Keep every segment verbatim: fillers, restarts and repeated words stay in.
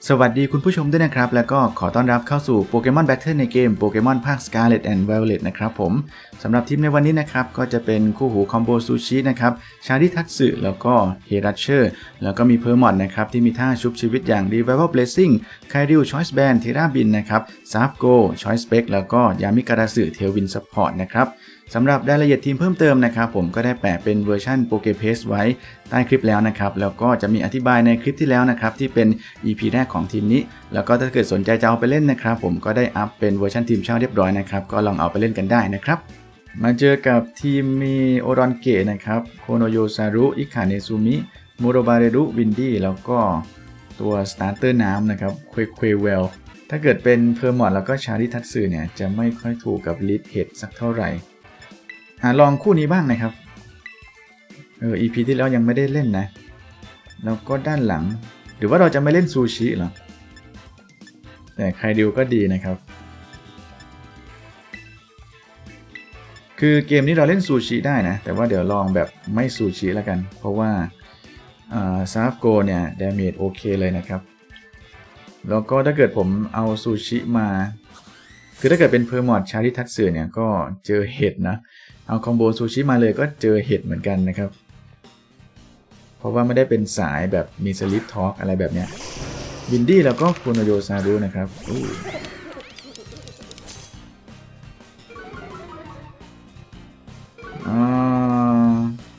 สวัสดีคุณผู้ชมด้วยนะครับแล้วก็ขอต้อนรับเข้าสู่โปเกมอนแบทเทิลในเกมโปเกมอนภาค Scarlet and Violet นะครับผมสำหรับทีมในวันนี้นะครับก็จะเป็นคู่หูคอมโบซูชินะครับชาริทัตสึแล้วก็เฮรัชเชอร์แล้วก็มีเพอร์มอนนะครับที่มีท่าชุบชีวิตอย่าง Revival Blessing ไคริว Choice Band เทราบินนะครับซาฟโก Choice Spec แล้วก็ยามิการาสึเทลวินซัพพอร์ตนะครับสำหรับรายละเอียดทีมเพิ่มเติมนะครับผมก็ได้แปะเป็นเวอร์ชันโปเกเพสไว้ใต้คลิปแล้วนะครับแล้วก็จะมีอธิบายในคลิปที่แล้วนะครับที่เป็น อี พี แรกของทีมนี้แล้วก็ถ้าเกิดสนใจจะเอาไปเล่นนะครับผมก็ได้อัพเป็นเวอร์ชันทีมเช่าเรียบร้อยนะครับก็ลองเอาไปเล่นกันได้นะครับมาเจอกับทีมมีโอรอนเกะนะครับโคโนโยซารุอิคาเนซูมิโมโรบาเรรุวินดี้แล้วก็ตัวสตาร์เตอร์น้ำนะครับเควเควเวลถ้าเกิดเป็นเพอร์มอดแล้วก็ชาริทัตสึเนี่ยจะไม่ค่อยถูกกับลิดเฮดสักเท่าไหร่หาลองคู่นี้บ้างนะครับเออ อี พี ที่แล้วยังไม่ได้เล่นนะแล้วก็ด้านหลังหรือว่าเราจะไม่เล่นซูชิเหรอแต่ใครดิวก็ดีนะครับคือเกมนี้เราเล่นซูชิได้นะแต่ว่าเดี๋ยวลองแบบไม่ซูชิแล้วกันเพราะว่าซาฟโกเนี่ยดาเมจโอเคเลยนะครับแล้วก็ถ้าเกิดผมเอาซูชิมาคือถ้าเกิดเป็นเพอร์มอดชาริทัตสึเนี่ยก็เจอเห็ดนะเอาคอมโบซูชิมาเลยก็เจอเห็ดเหมือนกันนะครับเพราะว่าไม่ได้เป็นสายแบบมีสลิปทอล์กอะไรแบบเนี้ยวินดี้แล้วก็โคโนโยซารุนะครับอ่า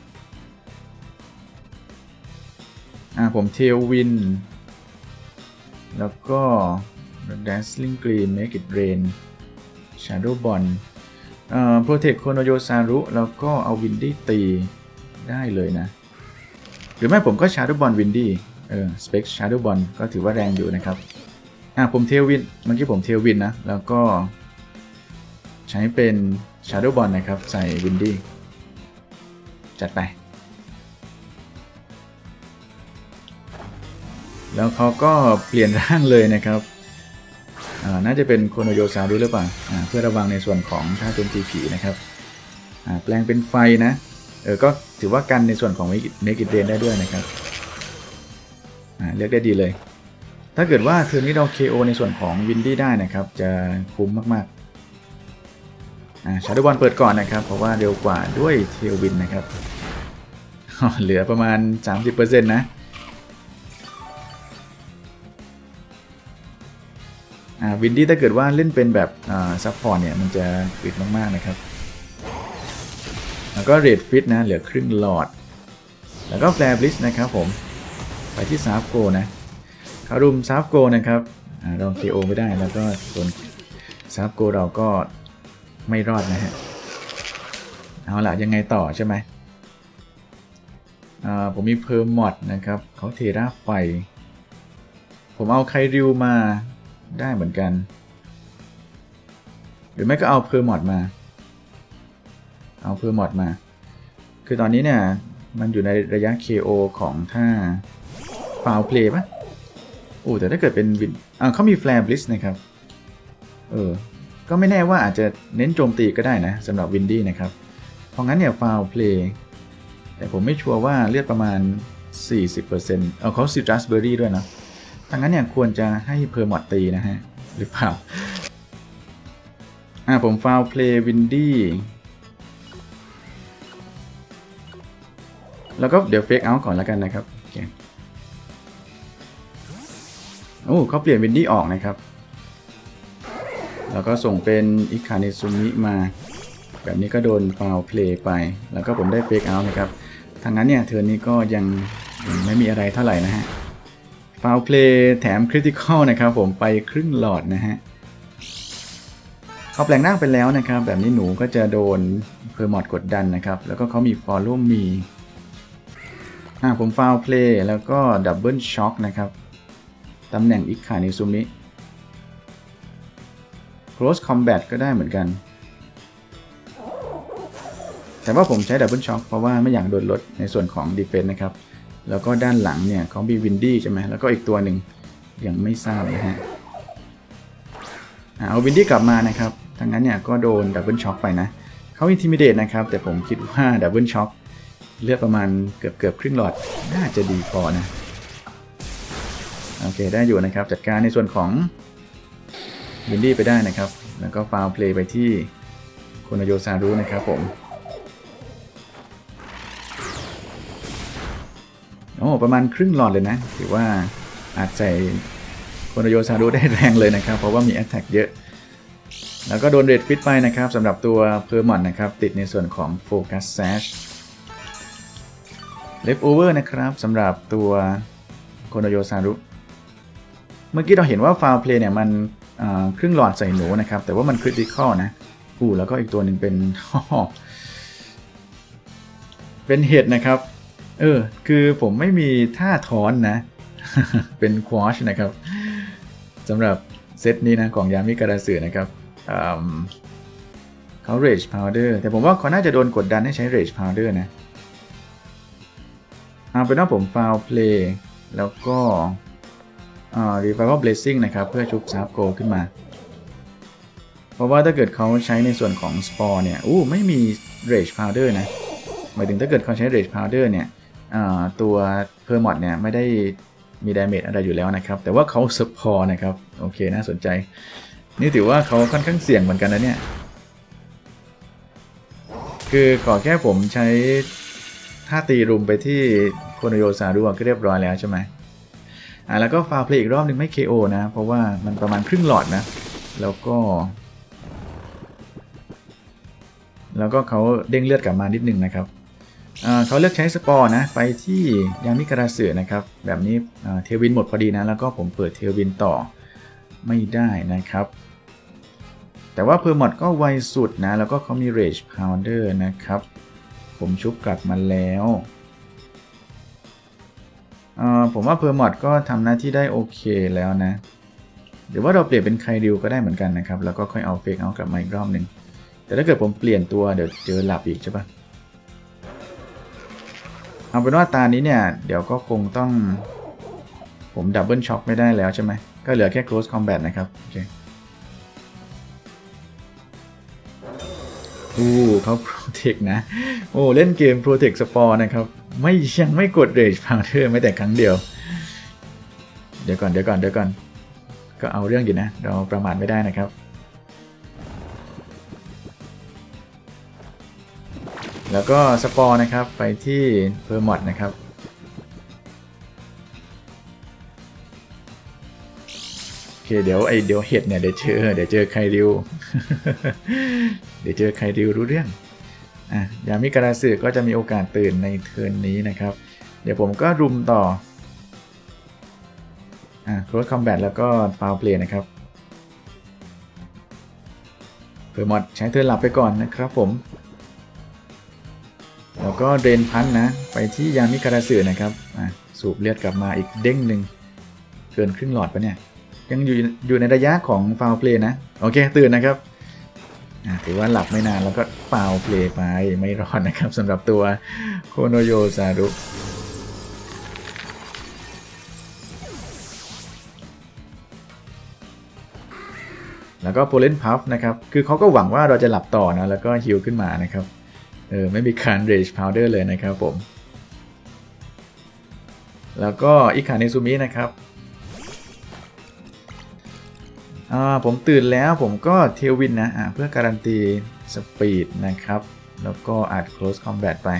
อ่าผมเทลวินแล้วก็ Dazzling Gleam Make It Rain Shadow Ball เอ่อ Protect โคโนโยซารุแล้วก็เอาวินดี้ตีได้เลยนะหรือไม่ผมก็ Shadow Ball วินดี้เออ Spec Shadow Ball ก็ถือว่าแรงอยู่นะครับอ่ะผมเทลวินเมื่อกี้ผมเทลวินนะแล้วก็ใช้เป็น Shadow Ball นะครับใส่วินดี้จัดไปแล้วเขาก็เปลี่ยนร่างเลยนะครับน่าจะเป็นโคโนโยซารุหรือเปล่าเพื่อระวังในส่วนของท่าโจมตีผีนะครับแปลงเป็นไฟนะเออก็ถือว่ากันในส่วนของเมกิเดนได้ด้วยนะครับเลือกได้ดีเลยถ้าเกิดว่าเทอร์นี้เรา เค โอ ในส่วนของวินดี้ได้นะครับจะคุ้มมากๆชาร์ดบอลเปิดก่อนนะครับเพราะว่าเร็วกว่าด้วยเทลวินนะครับเหลือประมาณ สามสิบเปอร์เซ็นต์ นะวินดี้ถ้าเกิดว่าเล่นเป็นแบบซัพพอร์ตเนี่ยมันจะอึดมากๆนะครับแล้วก็เรดฟิตนะเหลือครึ่งหลอดแล้วก็แฟร์บลิสนะครับผมไปที่ซาฟโกนะคารุมซาฟโกนะครับเรา เค โอ ไม่ได้แล้วก็โดนซาฟโกเราก็ไม่รอดนะฮะเอาล่ะยังไงต่อใช่ไหมผมมีเพอร์มอดนะครับเขาเทราไฟผมเอาไคริวมาได้เหมือนกันหรือไม่ก็เอาเพอร์มอดมาเอาเพอร์มอดมาคือตอนนี้เนี่ยมันอยู่ในระยะ เค โอ ของท่าฟาวเพลย์ป่ะโอ้แต่ถ้าเกิดเป็นวินอ่าเขามีแฟร์บลิสนะครับเออก็ไม่แน่ว่าอาจจะเน้นโจมตีก็ได้นะสำหรับวินดี้นะครับเพราะงั้นเนี่ยฟาวเพลย์แต่ผมไม่ชัวร์ว่าเลือดประมาณ สี่สิบเปอร์เซ็นต์ เอาเขาซิตรัสเบอร์รี่ด้วยนะดังนั้นเนี่ยควรจะให้เพอร์มอดตีนะฮะหรือเปล่าอ่าผมฟาวเพลย์วินดี้แล้วก็เดี๋ยวเฟกเอาท์ก่อนแล้วกันนะครับโอเคโอ้เขาเปลี่ยนวินดี้ออกนะครับแล้วก็ส่งเป็นอิคาเนซุมิมาแบบนี้ก็โดนฟาวเพลย์ไปแล้วก็ผมได้เฟกเอาท์นะครับทางนั้นเนี่ยเทิร์นนี้ก็ยังไม่มีอะไรเท่าไหร่นะฮะฟาวเพลย์แถมคริติคอลนะครับผมไปครึ่งหลอดนะฮะเขาแปลงร่างไปแล้วนะครับแบบนี้หนูก็จะโดนเพอร์มอดกดดันนะครับแล้วก็เขามี Follow Me อ่าผมฟาวเพลย์แล้วก็ดับเบิลช็อคนะครับตำแหน่งอิคาเนซุมิ Close Combat ก็ได้เหมือนกันแต่ว่าผมใช้ดับเบิลช็อคเพราะว่าไม่อยากโดนลดในส่วนของ Defense นะครับแล้วก็ด้านหลังเนี่ยเขามีวินดี้ใช่ไหมแล้วก็อีกตัวหนึ่งยังไม่ทราบนะฮะเอาวินดี้กลับมานะครับทั้งนั้นเนี่ยก็โดนดับเบิลช็อคไปนะเขาอินทิมิเดตนะครับแต่ผมคิดว่าดับเบิลช็อคเลือดประมาณเกือบเกือบครึ่งหลอดน่าจะดีพอนะโอเคได้อยู่นะครับจัดการในส่วนของวินดี้ไปได้นะครับแล้วก็ฟาวเพลย์ไปที่โคโนโยซารุนะครับผมโอ้ประมาณครึ่งหลอดเลยนะถือว่าอาจใส่โคโนโยซารุได้แรงเลยนะครับเพราะว่ามีแอตแทกเยอะแล้วก็โดนเรดฟิตไปนะครับสำหรับตัวเพอร์มอนนะครับติดในส่วนของโฟกัสแซชเลฟโอเวอร์นะครับสำหรับตัวโคโนโยซารุเมื่อกี้เราเห็นว่าฟาวเพลย์เนี่ยมันครึ่งหลอดใส่หนูนะครับแต่ว่ามันคริติคอลนะอู้แล้วก็อีกตัวหนึ่งเป็น เป็นเห็ดนะครับเออคือผมไม่มีท่าถอนนะ เป็นควอชนะครับสำหรับเซตนี้นะของยามิการาสึนะครับเขา Rage Powder แต่ผมว่าเขาน่าจะโดนกดดันให้ใช้ Rage Powder นะเอาเป็นว่าผม Foul Play แล้วก็ Revival Blessing นะครับเพื่อชุบซาฟโกขึ้นมาเพราะว่าถ้าเกิดเขาใช้ในส่วนของ Spore เนี่ยอู้ไม่มี Rage Powder นะหมายถึงถ้าเกิดเขาใช้ Rage Powder เนี่ยตัว Permod เนี่ยไม่ได้มีดาเมจอะไรอยู่แล้วนะครับแต่ว่าเขา Support นะครับโอเคน่าสนใจนี่ถือว่าเขาค่อนข้างเสี่ยงเหมือนกันนะเนี่ยคือขอแค่ผมใช้ท่าตีรุมไปที่โคโนโยซารุก็เรียบร้อยแล้วใช่ไหมอ่าแล้วก็ฟาวเพลย์อีกรอบนึงไม่ เค โอ นะเพราะว่ามันประมาณครึ่งหลอดนะแล้วก็แล้วก็เขาเด้งเลือดกลับมานิดนึงนะครับเขาเลือกใช้สปอร์นะไปที่ยามิการาสึนะครับแบบนี้เทวินหมดพอดีนะแล้วก็ผมเปิดเทวินต่อไม่ได้นะครับแต่ว่าเพอร์มอดก็ไวสุดนะแล้วก็เขามี Rage Powder นะครับผมชุบกลับมาแล้วผมว่าเพอร์มอดก็ทำหน้าที่ได้โอเคแล้วนะเดี๋ยวว่าเราเปลี่ยนเป็นไคริวก็ได้เหมือนกันนะครับแล้วก็ค่อยเอาเฟกเอากลับมาอีกรอบหนึ่งแต่ถ้าเกิดผมเปลี่ยนตัวเดี๋ยวเจอหลับอีกใช่ปะเอาเป็นว่าตานี้เนี่ยเดี๋ยวก็คงต้องผมดับเบิลช็อคไม่ได้แล้วใช่ไหมก็เหลือแค่ close combat นะครับโอเคอู้เขา protect นะโอ้เล่นเกม protect spore นะครับไม่ยังไม่กด rage powder ไม่แต่ครั้งเดียวเดี๋ยวก่อนเดี๋ยวก่อนเดี๋ยวก่อนก็เอาเรื่องอยู่นะเราประมาทไม่ได้นะครับแล้วก็สปอร์นะครับไปที่เพอร์มอดนะครับโอเคเดี๋ยวไอเดี๋ยวเห็ดเนี่ยเดี๋ยวเจอเดี๋ยวเจอไคริว เดี๋ยวเจอไคริวรู้เรื่องอ่ะยามิการาสึก็จะมีโอกาสตื่นในเทิร์นนี้นะครับเดี๋ยวผมก็รุมต่ออ่ะ close combat แล้วก็ foul play นะครับเพอร์มอดใช้เทิร์นหลับไปก่อนนะครับผมแล้วก็เดนพันนะไปที่ยามิการาสึนะครับสูบเลือดกลับมาอีกเด้งหนึ่งเกินครึ่งหลอดปะเนี่ยยังอยู่อยู่ในระยะของฟาวเพลย์นะโอเคตื่นนะครับถือว่าหลับไม่นานแล้วก็ฟาวเพลย์ไปไม่รอดนะครับสำหรับตัวโคโนโยซารุแล้วก็โพเลนพัฟนะครับคือเขาก็หวังว่าเราจะหลับต่อนะแล้วก็ฮิลขึ้นมานะครับเออไม่มีการ Rage Powder เลยนะครับผมแล้วก็อิคาเนซุมินะครับอ่าผมตื่นแล้วผมก็เทลวินนะอ่าเพื่อการันตีสปีดนะครับแล้วก็อัด Close Combat ไป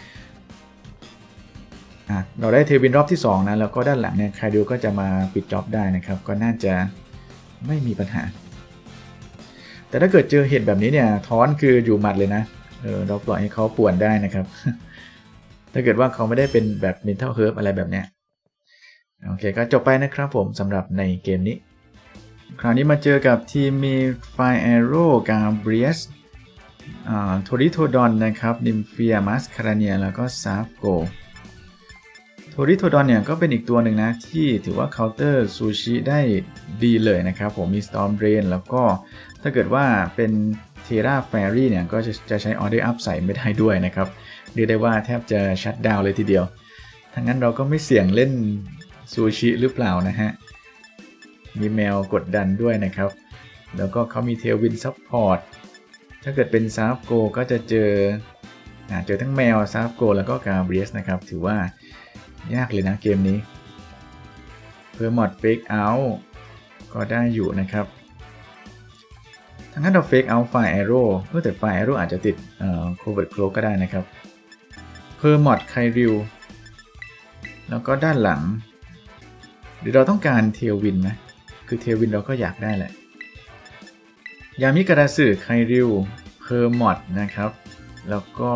อ่าเราได้เทลวินรอบที่สองนะแล้วก็ด้านหลังเนี่ยใครดูก็จะมาปิดจ็อบได้นะครับก็น่าจะไม่มีปัญหาแต่ถ้าเกิดเจอเหตุแบบนี้เนี่ยท้อนคืออยู่หมัดเลยนะเออเราปล่อยให้เขาป่วนได้นะครับ ถ้าเกิดว่าเขาไม่ได้เป็นแบบ Mental Herb อะไรแบบเนี้ยโอเคก็จบไปนะครับผมสำหรับในเกมนี้คราวนี้มาเจอกับทีมมี Fire Arrow กาเบรียสโทริโทดอนนะครับนิมเฟียมัสคาราเนียแล้วก็ซาฟโกโทริโทดอนเนี่ยก็เป็นอีกตัวหนึ่งนะที่ถือว่าเคาน์เตอร์ซูชิได้ดีเลยนะครับผมมี Storm Drain แล้วก็ถ้าเกิดว่าเป็นเทราแฟรี่เนี่ยก็จะจะใช้ออเดอร์อัพใส่ไม่ได้ด้วยนะครับเรียกได้ว่าแทบจะชัตดาวน์เลยทีเดียวทั้งนั้นเราก็ไม่เสี่ยงเล่นซูชิหรือเปล่านะฮะมีแมวกดดันด้วยนะครับแล้วก็เขามีเทลวินซัพพอร์ตถ้าเกิดเป็นซาฟโกก็จะเจอเจอทั้งแมวซาฟโกแล้วก็กาเบรียสนะครับถือว่ายากเลยนะเกมนี้เพอร์มอดเฟกเอาท์ก็ได้อยู่นะครับทั้งนั้นเราเฟกเอาท์ไฟแอโร่เมื่อแต่ไฟแอโร่อาจจะติดเอ่อโคเวิร์ตโคลก็ได้นะครับเพอร์มอดไคริวแล้วก็ด้านหลังหรือเราต้องการเทลวินนะคือเทลวินเราก็อยากได้แหละยามิกาดาสึไคริวเพอร์มอดนะครับแล้วก็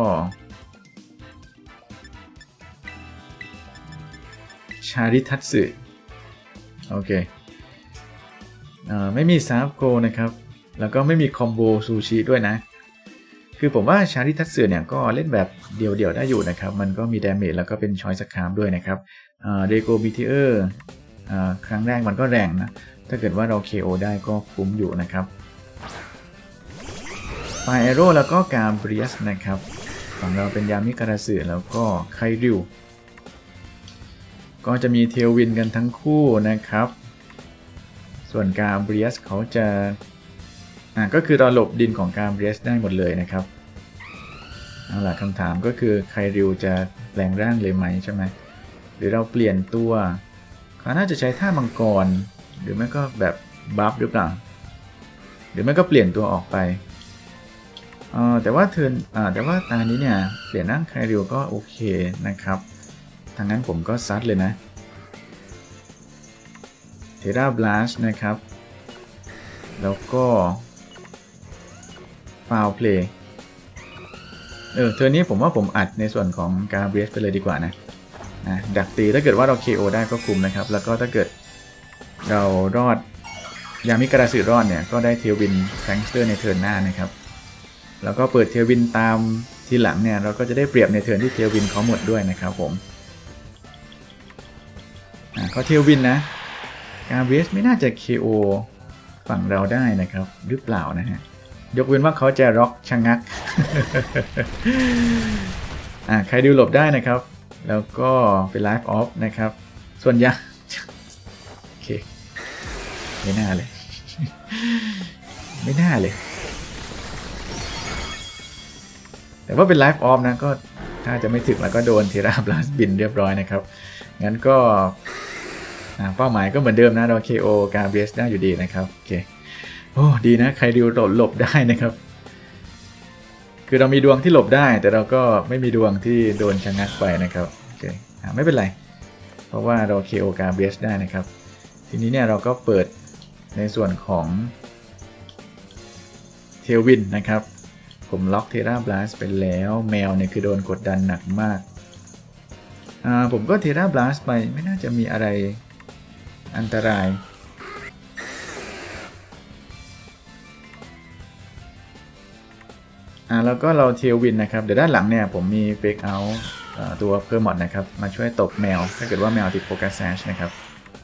ชาริทัตสึโอเคเอ่อไม่มีซาฟโกนะครับแล้วก็ไม่มีคอมโบซูชิด้วยนะคือผมว่าชาริทัตสึเนี่ยก็เล่นแบบเดี่ยวๆได้อยู่นะครับมันก็มีดาเมจแล้วก็เป็นชอยสคามด้วยนะครับเดโกบิทิเออร์ครั้งแรกมันก็แรงนะถ้าเกิดว่าเรา เค โอ ได้ก็คุ้มอยู่นะครับไฟแอโร่แล้วก็กาเบรียสนะครับของเราเป็นยามิกาดาสึแล้วก็ไคริวก็จะมีเทลวินกันทั้งคู่นะครับส่วนกาเบรียสเขาจะอ่าก็คือเราหลบดินของกาเบรียสได้หมดเลยนะครับเอาล่ะคำถามก็คือไคริวจะแปลงร่างเลยไหมใช่ไหมหรือเราเปลี่ยนตัวเขาน่าจะใช้ท่ามังกรหรือไม่ก็แบบบัฟหรือเปล่าหรือไม่ก็เปลี่ยนตัวออกไปเอ่อแต่ว่าเทิร์นอ่าแต่ว่าตานี้เนี่ยเปลี่ยนร่างไคริวก็โอเคนะครับทางนั้นผมก็ซัดเลยนะเทราบลัสนะครับแล้วก็ฟาวเพลย์เออเทอร์นี้ผมว่าผมอัดในส่วนของกาเบรียสไปเลยดีกว่านะนะดักตีถ้าเกิดว่าเรา เค โอ ได้ก็คุมนะครับแล้วก็ถ้าเกิดเรารอดยามิกาดาสึรอดเนี่ยก็ได้เทลวินแฟงสเตอร์ในเทิร์นหน้านะครับแล้วก็เปิดเทลวินตามทีหลังเนี่ยเราก็จะได้เปรียบในเทิร์นที่เทลวินเขาหมดด้วยนะครับผมอ่าเขาเทลวินนะกาเบรียสไม่น่าจะ เค โอ ฝั่งเราได้นะครับหรือเปล่านะฮะยกเว้นว่าเขาจะร็อกชะงัก อ่าใครดูหลบได้นะครับแล้วก็เป็นไลฟ์ออฟนะครับส่วนยาโอเคไม่น่าเลย ไม่น่าเลยแต่ว่าเป็นไลฟ์ออฟนะก็ถ้าจะไม่ถึงแล้วก็โดนเทราบลัสบินเรียบร้อยนะครับงั้นก็เป้าหมายก็เหมือนเดิมนะเรา เค โอ กาเบรียสได้อยู่ดีนะครับโอเคโอ้ดีนะใครดูหลบหลบได้นะครับคือเรามีดวงที่หลบได้แต่เราก็ไม่มีดวงที่โดนชะงักไปนะครับโอเคไม่เป็นไรเพราะว่าเรา เค โอ กาเบรียสได้นะครับทีนี้เนี่ยเราก็เปิดในส่วนของเทลวินนะครับผมล็อกเทราบลัสไปแล้วแมวเนี่ยคือโดนกดดันหนักมากอ่าผมก็เทราบลัสไปไม่น่าจะมีอะไรอันตรายอ่าแล้วก็เราเทลวินนะครับเดี๋ยวด้านหลังเนี่ยผมมีเฟกเอาท์ตัวเพอร์มอดนะครับมาช่วยตบแมวถ้าเกิดว่าแมวติดโฟกัสแซชนะครับ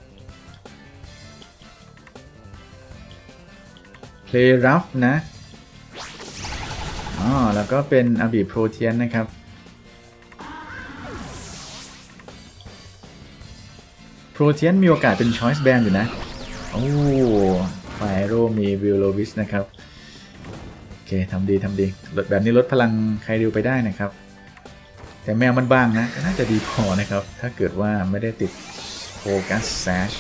เพลย์รัฟนะอ๋อแล้วก็เป็นอาบีโปรเทียนนะครับโปรเทียนมีโอกาสเป็นช้อยส์แบนอยู่นะโอ้ไฟโรมีวิลโลวิสนะครับโอเคทำดีทำดีลดแบบนี้ลดพลังไคริวไปได้นะครับแต่แมวมันบางนะก็น่าจะดีพอนะครับถ้าเกิดว่าไม่ได้ติดโฟกัสแซช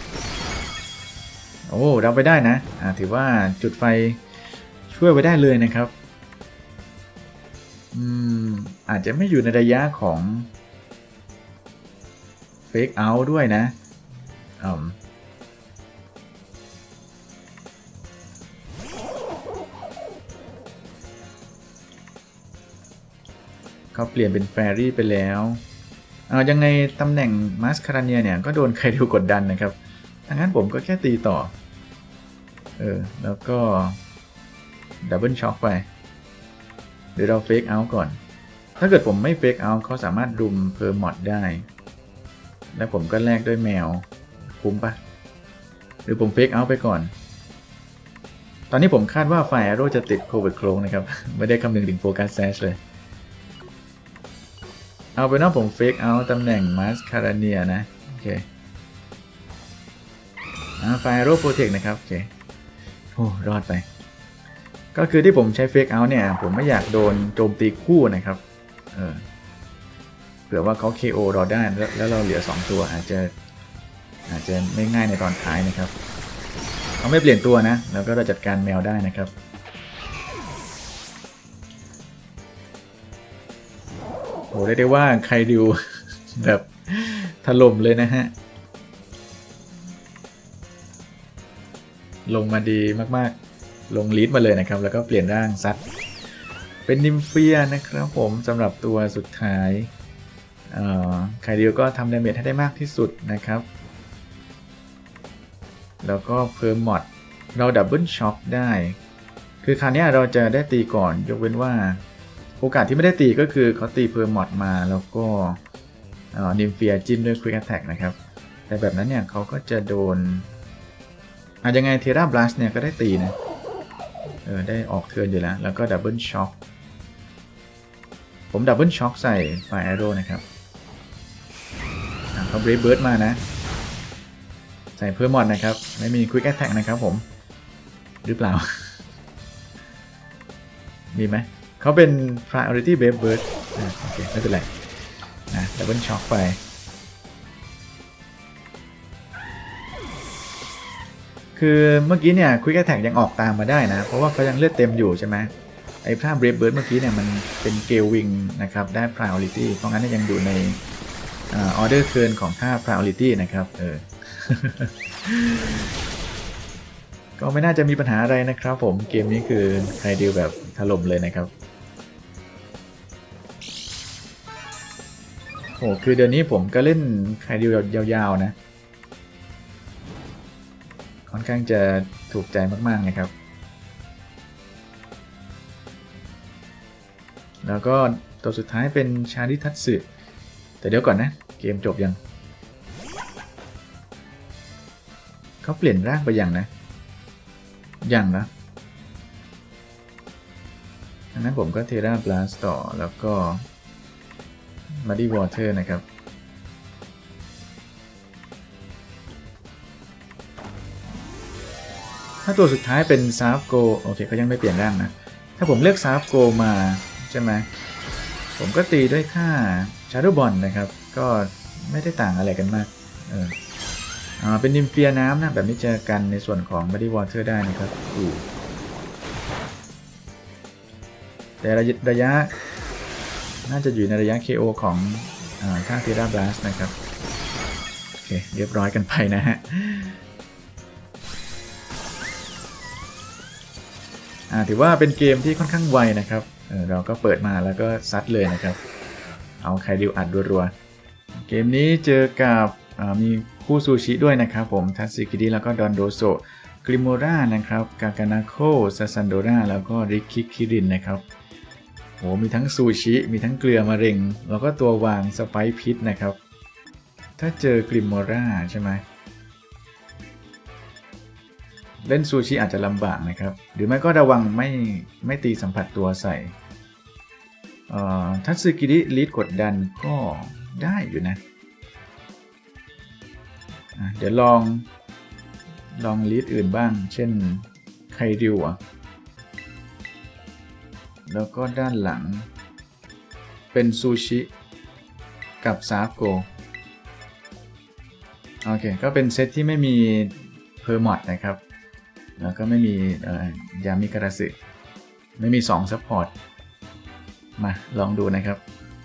โอ้เราไปได้นะอ่าถือว่าจุดไฟช่วยไว้ได้เลยนะครับอืมอาจจะไม่อยู่ในระยะของเฟกเอาท์ด้วยนะอืมเขาเปลี่ยนเป็นแฟรี่ไปแล้วเอายังไงตำแหน่งมาสคาราเนียเนี่ยก็โดนไคริวกดดันนะครับดังนั้นผมก็แค่ตีต่อเออแล้วก็ดับเบิลช็อคไปเดี๋ยวเราเฟกเอาท์ก่อนถ้าเกิดผมไม่เฟกเอาท์เขาสามารถรุมเพอร์มอดได้แล้วผมก็แลกด้วยแมวคุ้มปะหรือผมเฟกเอาท์ไปก่อนตอนนี้ผมคาดว่าไฟแอโร่จะติดโคเวิร์ตโคลงนะครับไม่ได้คำนึงถึงโฟกัสแซชเลยเอาเป็นว่าผมเฟกเอาท์ตำแหน่งมาสคาราเนียนะโอเคไฟโรโปรเทคนะครับโอเคโอ้รอดไปก็คือที่ผมใช้เฟกเอาท์เนี่ยผมไม่อยากโดนโจมตีคู่นะครับเออเผื่อว่าเขา เค โอ เราได้แล้วเราเหลือสองตัวอาจจะอาจจะไม่ง่ายในตอนท้ายนะครับเขาไม่เปลี่ยนตัวนะแล้วก็เราจัดการแมวได้นะครับโอ้ได้ได้ว่าใครดิวแบบถล่มเลยนะฮะลงมาดีมากๆลงลีดมาเลยนะครับแล้วก็เปลี่ยนร่างซัดเป็นนิมเฟียนะครับผมสำหรับตัวสุดท้ายใครดิวก็ทำดาเมจให้ได้มากที่สุดนะครับแล้วก็เพิ่มมอดเราดับเบิลช็อคได้คือคราวนี้เราจะได้ตีก่อนยกเว้นว่าโอกาสที่ไม่ได้ตีก็คือเขาตีเพิ่มมอดมาแล้วก็นิมเฟียจิ้มด้วยควิกแอทแทกนะครับแต่แบบนั้นเนี่ยเขาก็จะโดนอาจยังไงเทราบลัสเนี่ยก็ได้ตีนะเออได้ออกเทิร์นอยู่แล้วแล้วก็ดับเบิลช็อคผมดับเบิลช็อคใส่ไฟแอโร่นะครับเขาเบรฟเบิร์ดมานะใส่เพิ่มมอดนะครับไม่มีควิกแอทแทกนะครับผมหรือเปล่า มีไหมเขาเป็น priority brave bird อ่าโอเคไม่เป็นไรนะดับเบิลช็อคไปคือเมื่อกี้เนี่ย Quick Attack ยังออกตามมาได้นะเพราะว่าเขายังเลือดเต็มอยู่ใช่ไหมไอ้ท่า Brave Bird เมื่อกี้เนี่ยมันเป็นเกลวิงนะครับได้ priority เพราะงั้นยังอยู่ในออเดอร์เทิร์นของท่า priority นะครับเออ ก็ไม่น่าจะมีปัญหาอะไรนะครับผมเกมนี้คือใครดิวแบบถล่มเลยนะครับโอ้คือเดือนนี้ผมก็เล่นใครดิวยาวๆนะค่อนข้างจะถูกใจมากๆนะครับแล้วก็ตัวสุดท้ายเป็นชาริทัตสึแต่เดี๋ยวก่อนนะเกมจบยังเขาเปลี่ยนร่างไปยังนะยังนะอันนั้นผมก็เทราบลาสต่อแล้วก็มาดีวอเตอร์นะครับถ้าตัวสุดท้ายเป็นซาฟโกโอเคเขายังไม่เปลี่ยนร่างนะถ้าผมเลือกซาฟโกมาใช่ไหมผมก็ตีด้วยค่าชาร์โดบอลนะครับก็ไม่ได้ต่างอะไรกันมากเอออ่าเป็นนิมเฟียน้ำนะแบบนี้เจอกันในส่วนของมาดีวอเตอร์ได้นะครับอู้แต่ระยะน่าจะอยู่ในระยะ เค โอ ของค่าเทราบลัสนะครับโอเคเรียบร้อยกันไปนะฮะถือว่าเป็นเกมที่ค่อนข้างไวนะครับ เ, เราก็เปิดมาแล้วก็ซัดเลยนะครับเอาใครดิวอัดรัวๆเกมนี้เจอกับมีคู่ซูชิด้วยนะครับผมทัตสึกิดิแล้วก็ดอนโดโซกริโมรานะครับกากานาโคซาซันโดราแล้วก็ริคิคิรินนะครับโหมีทั้งซูชิมีทั้งเกลือมะเร็งแล้วก็ตัววางสไปซ์พิษนะครับถ้าเจอกริโมราใช่ไหมเล่นซูชิอาจจะลำบากนะครับหรือไม่ก็ระวังไม่ไม่ตีสัมผัสตัวใส่ทัตสึกิริลีดกดดันก็ได้อยู่นะเดี๋ยวลองลองลีดอื่นบ้างเช่นไคริวแล้วก็ด้านหลังเป็นซูชิกับซาฟโกโอเคก็เป็นเซตที่ไม่มีเพอร์มอดนะครับแล้วก็ไม่มียามิการาสึไม่มีสองซัพพอร์ตมาลองดูนะครับ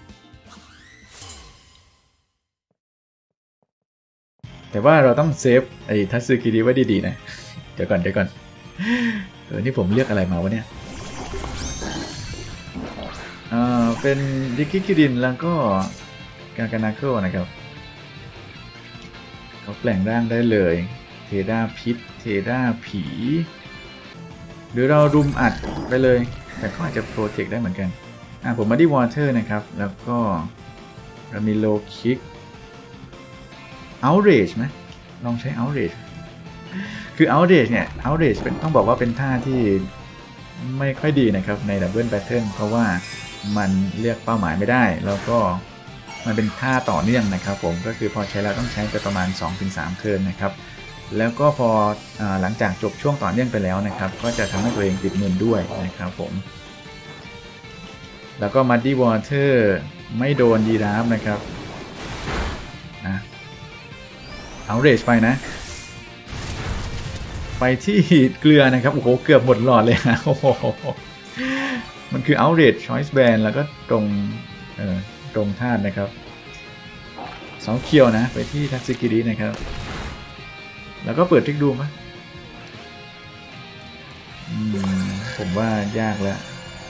แต่ว่าเราต้องเซฟไอ้ทัตสึกิริไว้ดีๆนะเดี๋ยวก่อนเดี๋ยวก่อนเออนี่ผมเลือกอะไรมาวะเนี่ยเออเป็นริคิคิรินแล้วก็กากานาโคนะครับเขาแปลงร่างได้เลยเทราพิษเทราผีหรือเรารุมอัดไปเลยแต่ก็อาจจะโปรเทคได้เหมือนกันอ่ะผมมาที่วอเตอร์นะครับแล้วก็เรามีโลคิกoutrage ไหมลองใช้ outrage คือ outrage เนี่ย outrage เป็นต้องบอกว่าเป็นท่าที่ไม่ค่อยดีนะครับใน double pattern เพราะว่ามันเลือกเป้าหมายไม่ได้แล้วก็มันเป็นท่าต่อเนื่องนะครับผมก็คือพอใช้แล้วต้องใช้ไปประมาณ สองถึงสาม เทิร์นนะครับแล้วก็พอหลังจากจบช่วงต่อเนื่องไปแล้วนะครับก็จะทำให้ตัวเองติดเงินด้วยนะครับผมแล้วก็ Muddy Water ไม่โดนยีราฟนะครับนะเอาเรจไปนะไปที่เกลือนะครับโอ้โหเกือบหมดหลอดเลยฮะโอ้โหมันคือ outrage choice band แล้วก็ตรงเออตรงธาตุนะครับสองเคียวนะไปที่ทัตสึกิรินะครับแล้วก็เปิดทริกดูมั้ยผมว่ายากแล้ว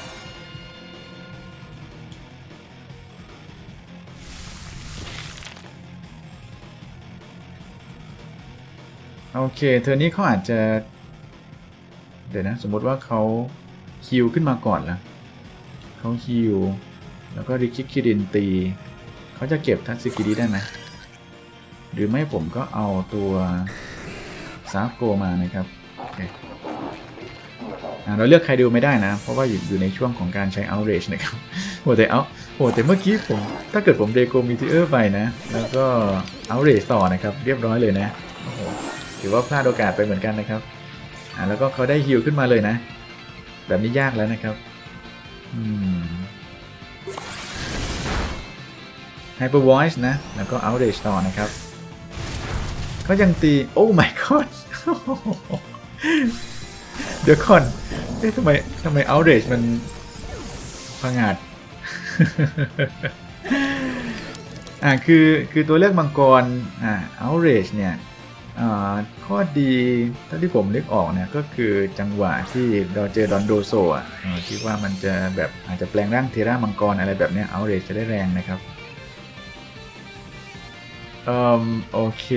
โอเคเทอร์นี้เขาอาจจะเดี๋ยวนะสมมติว่าเขาฮิวขึ้นมาก่อนละเขาฮิวแล้วก็ริคิคิรินตีเขาจะเก็บทัตสึกิริได้ไหมหรือไม่ผมก็เอาตัวซาฟโกมานะครับเราเลือกใครดูไม่ได้นะเพราะว่าอยู่อยู่ในช่วงของการใช้ outrage นะครับโหแต่เอาโหแต่เมื่อกี้ผมถ้าเกิดผมเดโกมิเทอร์ไปนะแล้วก็ outrage ต่อนะครับเรียบร้อยเลยนะโอ้โหถือว่าพลาดโอกาสไปเหมือนกันนะครับอ่าแล้วก็เขาได้ฮิลขึ้นมาเลยนะแบบนี้ยากแล้วนะครับอืม Hyper Voice นะแล้วก็ outrage ต่อนะครับก็ยังตีโอ้ my god เดี๋ยวก่อนเอ๊ะทำไมทำไม outrage มันพังอาจอ่าคือคือตัวเลือกมังกรอ่า outrage เนี่ยอ่าข้อดีเท่าที่ผมนึกออกเนี่ยก็คือจังหวะที่เราเจอดอนโดโซอ่ะคิดว่ามันจะแบบอาจจะแปลงร่างเทรามังกรอะไรแบบเนี้ย outrage จะได้แรงนะครับเอ่อโอเค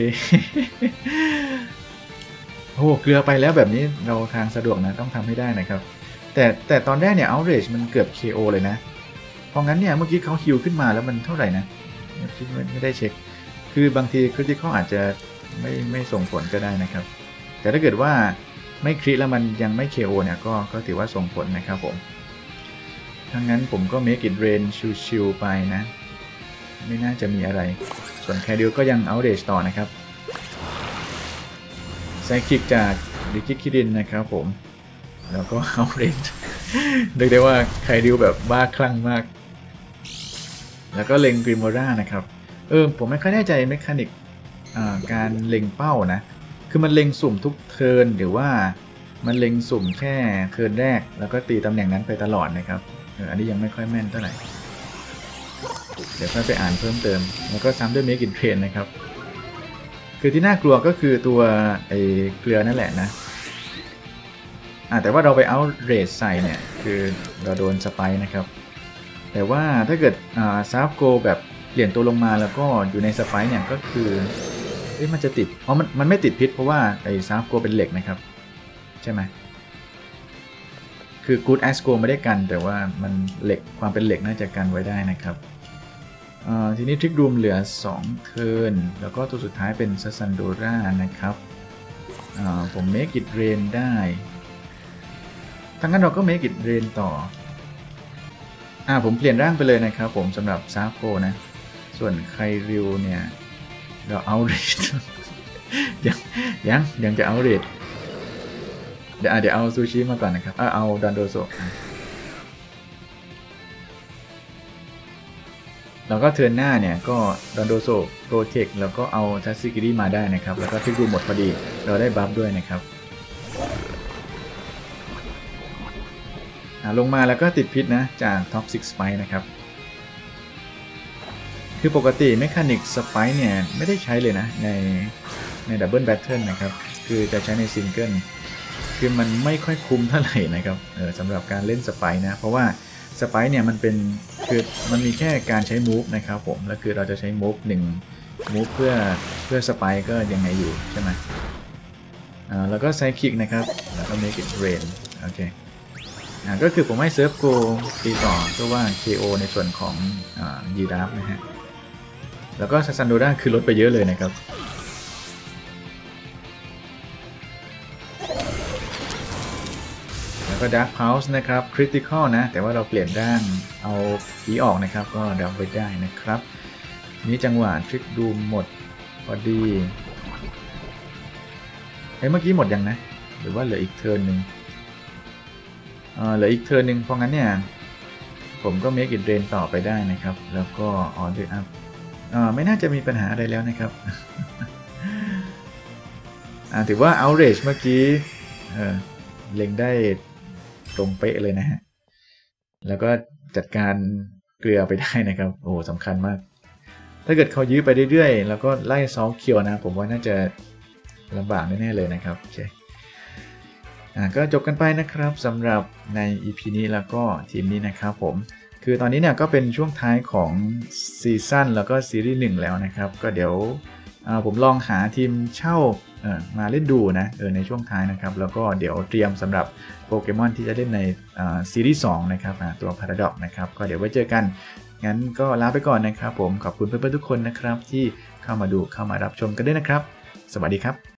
โอ้เกลือไปแล้วแบบนี้เราทางสะดวกนะต้องทำให้ได้นะครับแต่แต่ตอนแรกเนี่ย outrage มันเกือบ เค โอ เลยนะเพราะงั้นเนี่ยเมื่อกี้เขาฮิวขึ้นมาแล้วมันเท่าไหร่นะคิดไม่ไม่ได้เช็คคือบางที critical อาจจะไม่ไม่ส่งผลก็ได้นะครับแต่ถ้าเกิดว่าไม่คริแล้วมันยังไม่ เค โอ เนี่ยก็ก็ถือว่าส่งผลนะครับผมถ้างั้นผมก็ make it rain ชิวๆไปนะไม่น่าจะมีอะไรส่วนแคดิลก็ยัง outrage ต่อนะครับไซคิกจากริคิคิรินนะครับผมแล้วก็ outrage เรียกได้ว่าไคดิลแบบบ้าคลั่งมากแล้วก็เล็งกริมโมรานะครับเออผมไม่ค่อยแน่ใจเมคานิกการเล็งเป้านะคือมันเล็งสุ่มทุกเทิร์นหรือว่ามันเล็งสุ่มแค่เทิร์นแรกแล้วก็ตีตำแหน่งนั้นไปตลอดนะครับเอออันนี้ยังไม่ค่อยแม่นเท่าไหร่เดี๋ยวค่อยไปอ่านเพิ่มเติมแล้วก็ซ้ำด้วย Make it Rain นะครับคือที่น่ากลัวก็คือตัวไอ้เกลือนั่นแหละนะอ่าแต่ว่าเราไปเอาเรทใส่เนี่ยคือเราโดนสไปค์นะครับแต่ว่าถ้าเกิดอ่าซาฟโกแบบเปลี่ยนตัวลงมาแล้วก็อยู่ในสไปค์เนี่ยก็คือเอ๊ะมันจะติดเพราะมันมันไม่ติดพิษเพราะว่าไอ้ซาฟโกเป็นเหล็กนะครับใช่ไหมคือ Good as Go ไม่ได้กันแต่ว่ามันเหล็กความเป็นเหล็กน่าจะกันไว้ได้นะครับทีนี้ทริกรูมเหลือสองเทิร์นแล้วก็ตัวสุดท้ายเป็นซัสซันโดรานะครับผม Make it rain ได้ทั้งนั้นเราก็ Make it rain ต่ออ่าผมเปลี่ยนร่างไปเลยนะครับผมสำหรับซาโกนะส่วนไคริวเนี่ยเราเอาเรทยังยังยังจะเอาเรทเดี๋ยวเดี๋ยวเอาซูชิมาก่อนนะครับเอาเอาดันโดโซแล้วก็เทิร์นหน้าเนี่ยก็ดอนโดโซโปรเทคแล้วก็เอาทัตสึกิริมาได้นะครับแล้วก็ทริกรูหมดพอดีเราได้บัฟด้วยนะครับลงมาแล้วก็ติดพิษนะจากท็อกซิกสไปค์นะครับคือปกติเมคานิกสไปค์เนี่ยไม่ได้ใช้เลยนะในในดับเบิลแบทเทิลนะครับคือจะใช้ในซิงเกิลคือมันไม่ค่อยคุ้มเท่าไหร่นะครับเออสำหรับการเล่นสไปค์นะเพราะว่าสไปค์เนี่ยมันเป็นคือมันมีแค่การใช้มูฟนะครับผมแล้วคือเราจะใช้มูฟหนึ่งมูฟเพื่อเพื่อสไปค์ก็ยังไงอยู่ใช่ไหมอ่าแล้วก็ไซคิกนะครับแล้วก็ Make it Rain โอเคอ่าก็คือผมให้เซิร์ฟโกตีต่อเพื่อว่า เค โอ ในส่วนของอ่ายีราฟนะฮะแล้วก็ซันโดราคือลดไปเยอะเลยนะครับแล้วก็ Dark Pulse นะครับ Critical นะแต่ว่าเราเปลี่ยนร่างเอาผีออกนะครับก็ดับไว้ได้นะครับนี้จังหวะทริกดูหมดพอดีเฮ้ยเมื่อกี้หมดยังนะหรือว่าเหลืออีกเทิร์นหนึ่งเอ่อเหลืออีกเทิร์นหนึ่งเพราะงั้นเนี่ยผมก็ Make it Rain ต่อไปได้นะครับแล้วก็ Order Up เอ่อไม่น่าจะมีปัญหาอะไรแล้วนะครับอ่าถือว่า outrage เมื่อกี้เออเล็งได้ตรงเป๊ะเลยนะฮะแล้วก็จัดการเกลือไปได้นะครับโอ้สำคัญมากถ้าเกิดเขายื้อไปเรื่อยๆแล้วก็ไล่ซอลเคียวนะผมว่าน่าจะลำบากแน่ๆเลยนะครับโอเคอ่าก็จบกันไปนะครับสำหรับใน อี พี นี้แล้วก็ทีมนี้นะครับผมคือตอนนี้เนี่ยก็เป็นช่วงท้ายของซีซั่นแล้วก็ซีรีส์หนึ่งแล้วนะครับก็เดี๋ยวผมลองหาทีมเช่ามาเล่นดูนะเออในช่วงท้ายนะครับแล้วก็เดี๋ยวเตรียมสำหรับโปเกมอนที่จะเล่นในซีรีส์สองนะครับตัว Paradox นะครับก็เดี๋ยวไว้เจอกันงั้นก็ลาไปก่อนนะครับผมขอบคุณเพื่อนๆทุกคนนะครับที่เข้ามาดูเข้ามารับชมกันด้วยนะครับสวัสดีครับ